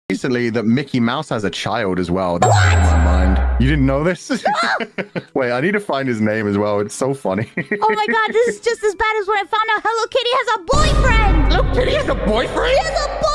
recently that Mickey Mouse has a child as well. That's in my mind. You didn't know this? Wait, I need to find his name as well. It's so funny. Oh my god, this is just as bad as when I found out Hello Kitty has a boyfriend! Hello Kitty has a boyfriend? He has a boyfriend!